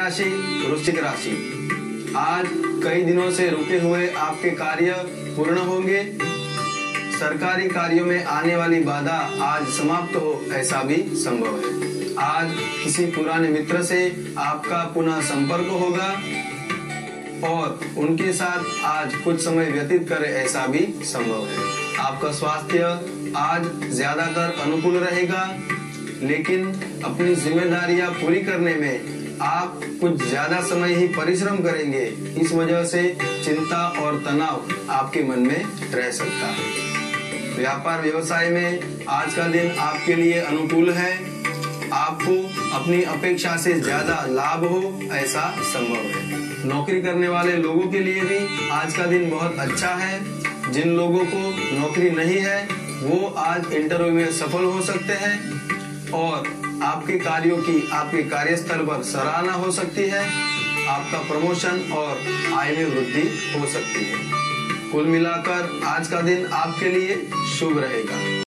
राशि वृश्चिक राशि। आज कई दिनों से रुके हुए आपके कार्य पूर्ण होंगे। सरकारी कार्यों में आने वाली बाधा आज समाप्त हो ऐसा भी संभव है। आज किसी पुराने मित्र से आपका पुनः संपर्क होगा और उनके साथ आज कुछ समय व्यतीत करें ऐसा भी संभव है। आपका स्वास्थ्य आज ज्यादातर अनुकूल रहेगा, लेकिन अपनी जिम्मेदारियां पूरी करने में आप कुछ ज्यादा समय ही परिश्रम करेंगे। इस वजह से चिंता और तनाव आपके मन में रह सकता है। व्यापार व्यवसाय में आज का दिन आपके लिए अनुकूल है। आपको अपनी अपेक्षा से ज्यादा लाभ हो ऐसा संभव है। नौकरी करने वाले लोगों के लिए भी आज का दिन बहुत अच्छा है। जिन लोगों को नौकरी नहीं है वो आज इंटरव्यू में सफल हो सकते हैं और आपके कार्यों की आपके कार्यस्थल पर सराहना हो सकती है। आपका प्रमोशन और आय में वृद्धि हो सकती है। कुल मिलाकर आज का दिन आपके लिए शुभ रहेगा।